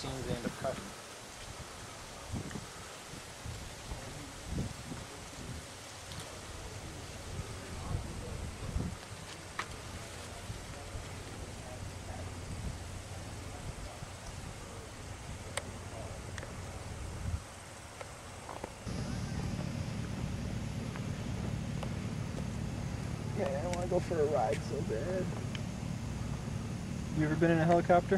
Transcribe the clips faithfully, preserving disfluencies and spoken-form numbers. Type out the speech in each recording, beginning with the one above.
scenes they end up cutting. Yeah, I want to go for a ride so bad. You ever been in a helicopter?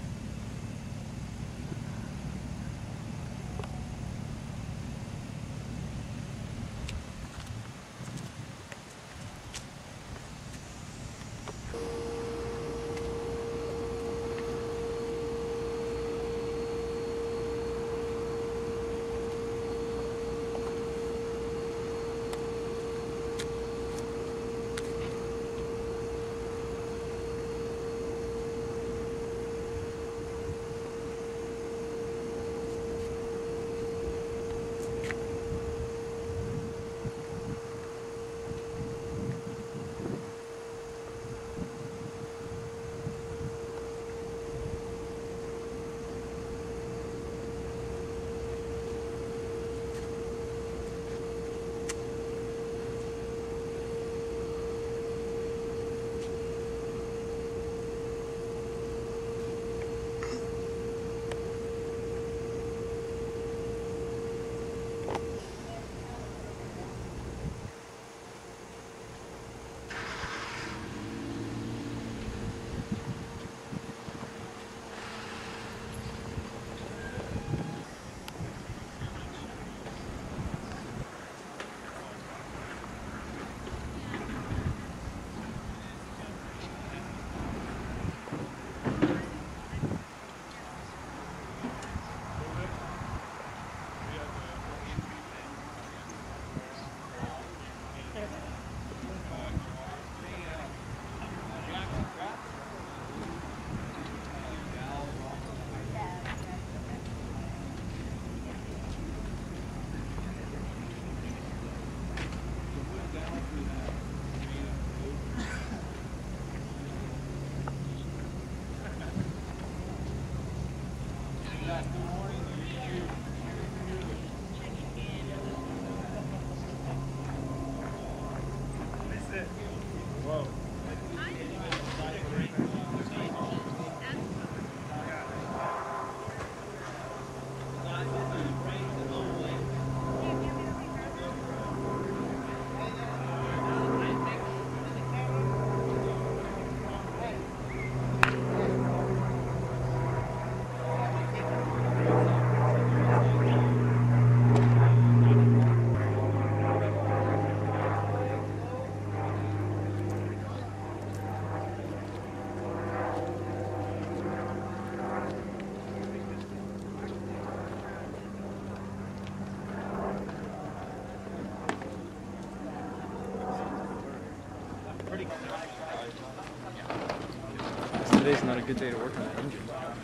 Today's not a good day to work on that engine.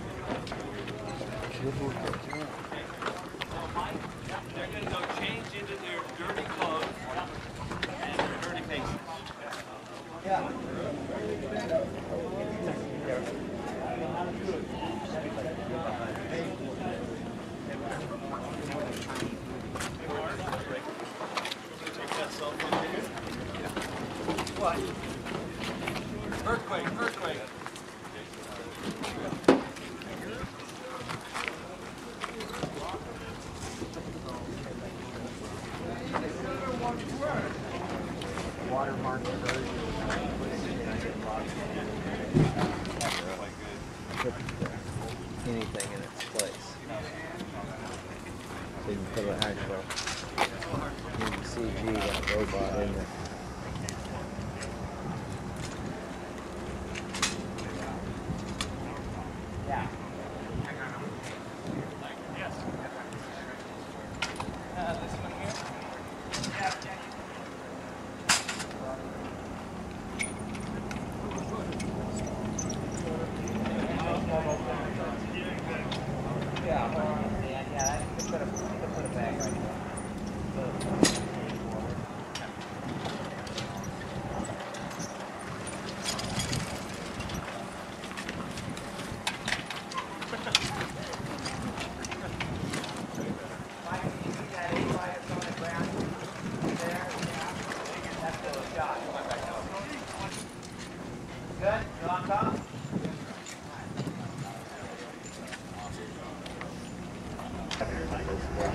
They're going to go change into their dirty clothes and their dirty faces. Yeah. What? Earthquake, earthquake. Watermark version. Put anything in its place. So you can put an actual C G that robot in there. Yeah. Yes. Uh, this one here? Yeah. Yeah, yeah, yeah. You can put a, you can put a bag right there.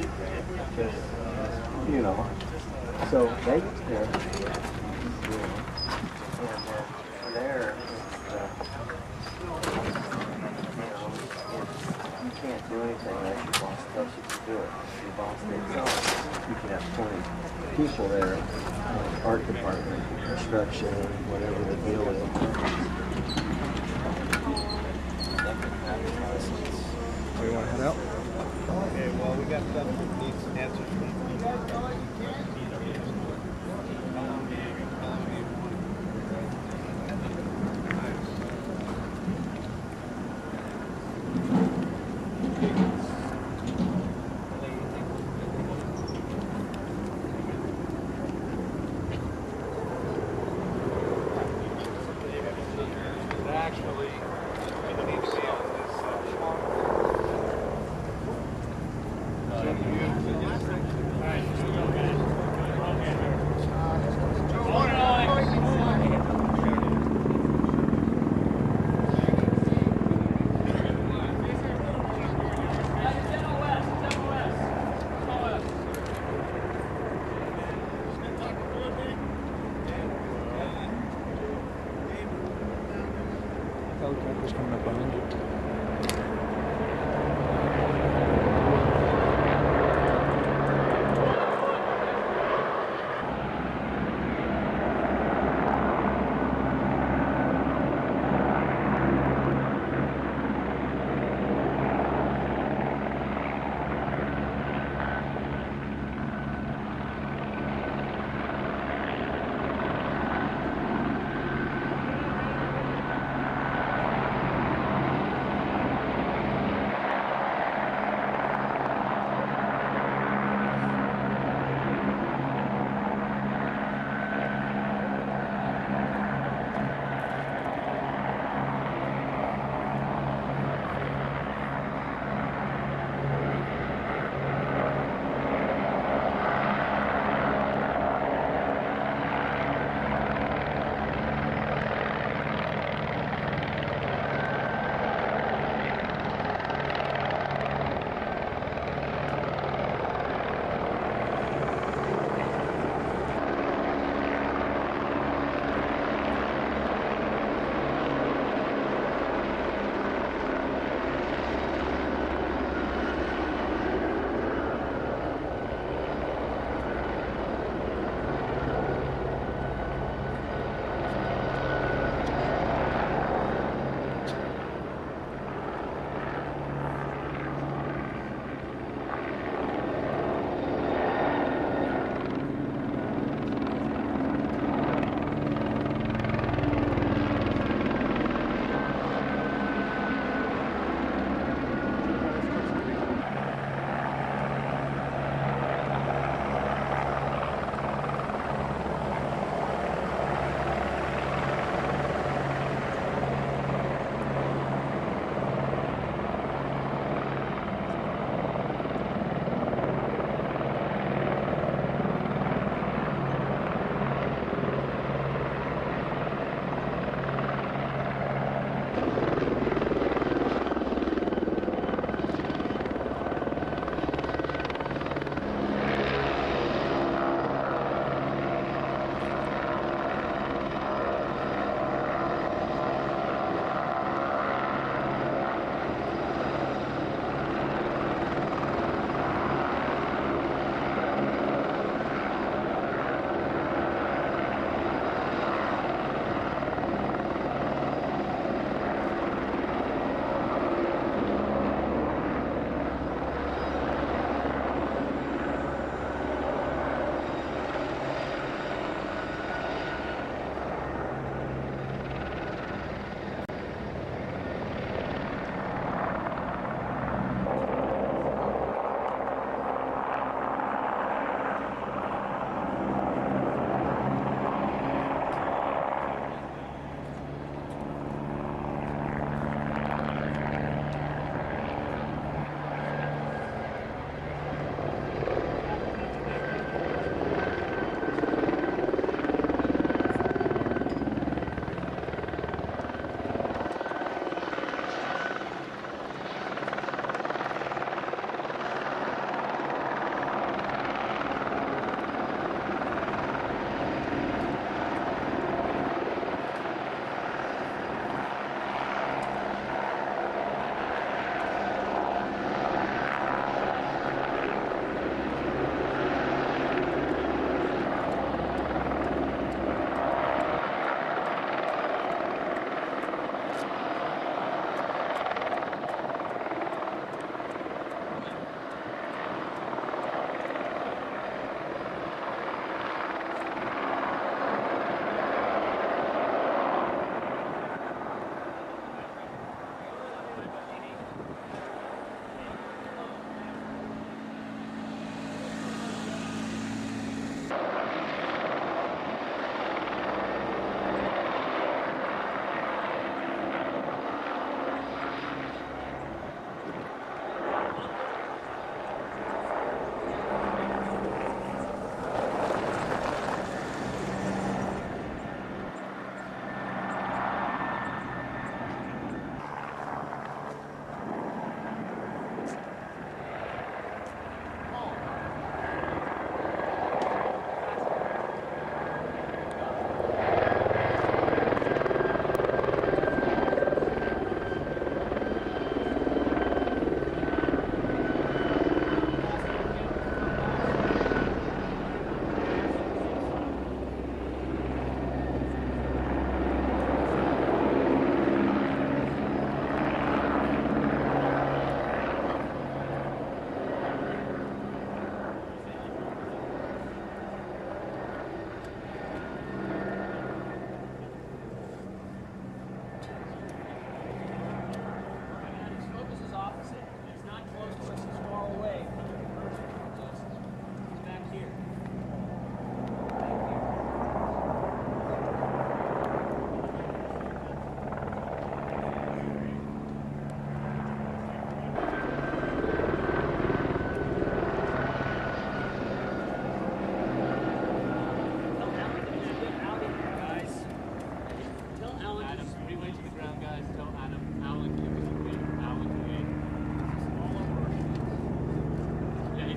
Just, you know, so they get there, you know, and then from there, it's, uh, you know, you can't do anything unless your boss tells you to do it. If your boss takes off, you can have twenty people there, uh, art department, construction, whatever the deal is. Do we want to head out? Okay, well, we got some needs answers from actually, you need to be on this uh,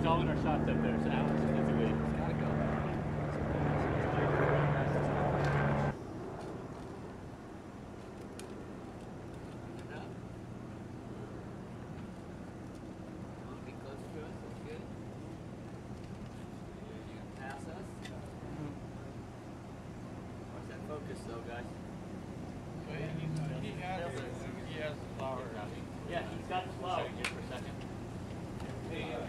calling our shots up there, so Alex is away. It's gotta go. Be close to us, that's good. You can pass us. Where's that focus though, guys? He has, he has the power. Yeah, he's got the flow just for a second. Yeah.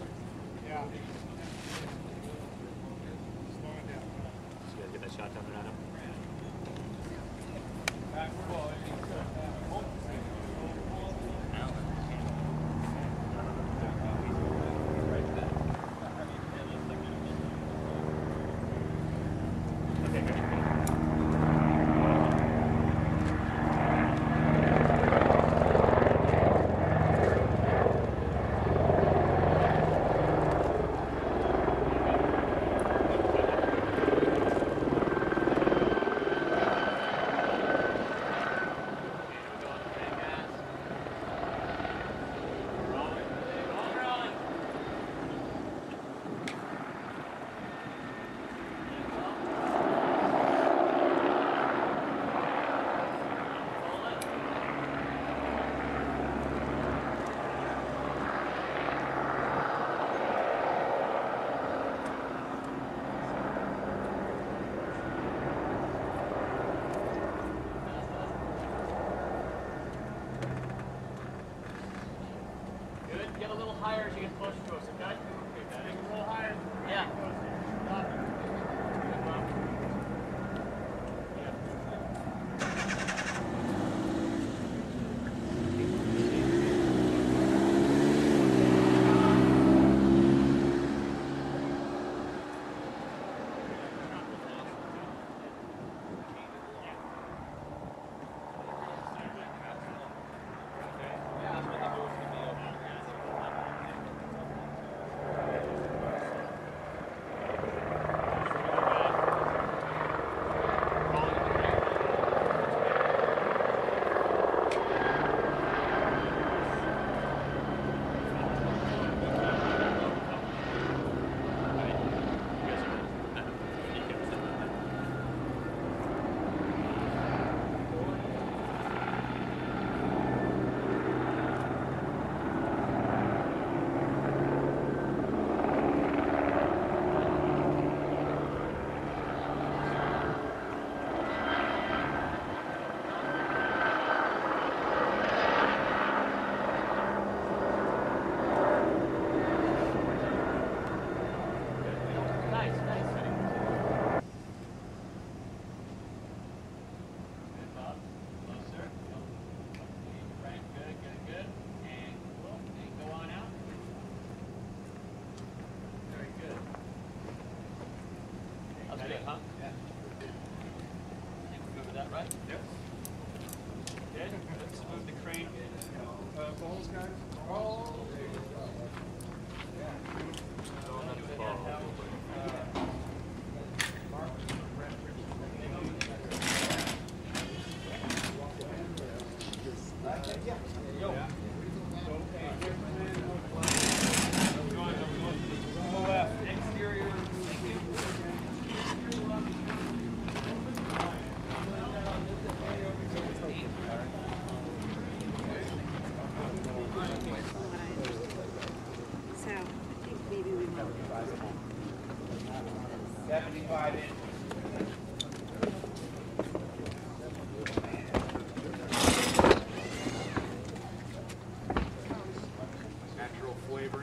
So you guys get that shot down there, Adam? Okay, great. Good. Get a little higher as you get closer to us, okay? Okay, a little higher. Yeah. Stop. Good, Bob. Nice, nice. Good, Bob. Closer. Right, good, good, good. And cool. And go on out. Very good. That's good, huh? Yeah. You remember that, right? Yep. Good. Let's move the crane. Uh, balls, guys. Balls. So, I think maybe we might. Seventy-five inches. Natural flavoring.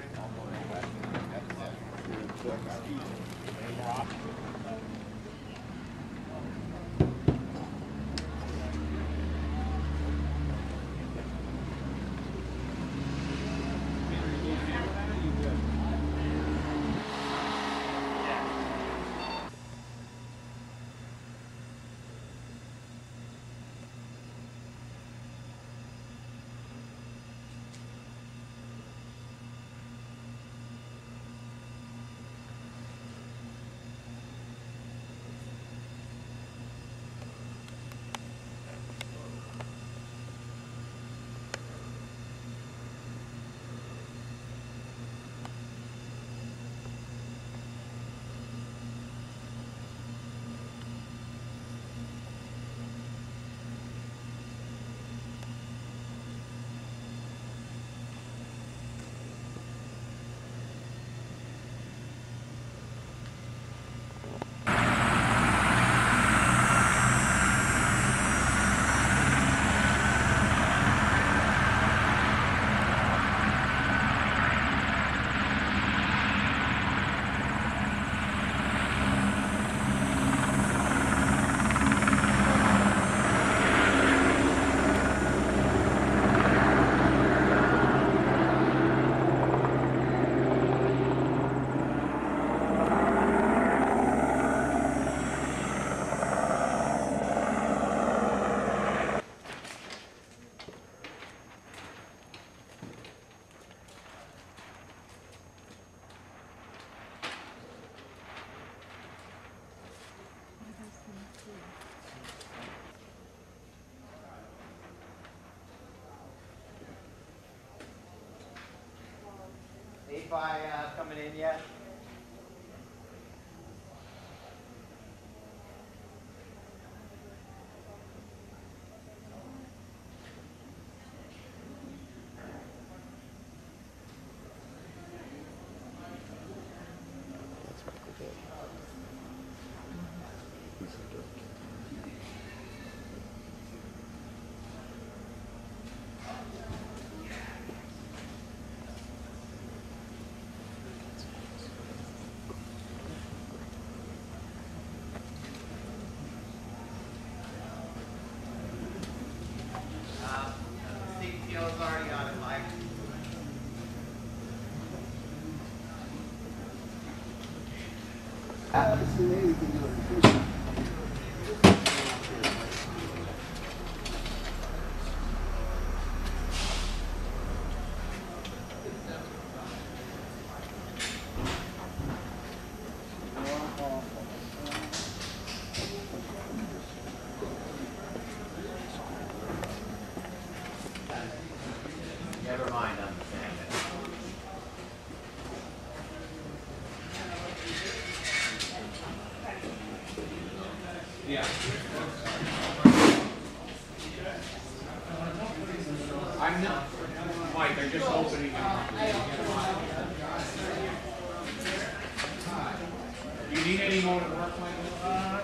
Fi uh, coming in yet? Is already on it, Mike. Never mind, I'm saying that. Yeah. I'm not. Mike, they're just opening up. You need any more to work, Mike? Uh,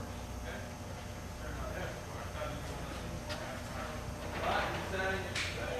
Right,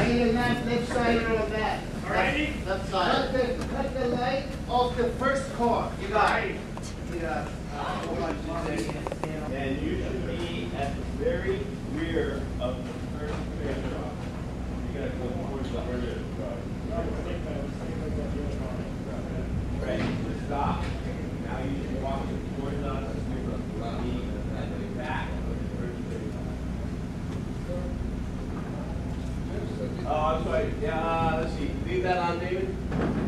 Either that left side or that. Alrighty? Left side. Cut the, cut the light off the first car. You got it. Yeah. And you should be at the very rear of the first trailer. You gotta go towards the rear. Right, so stop. Now you should walk towards us. Back. Oh, I'm sorry. Yeah, uh, let's see. Leave that on, David.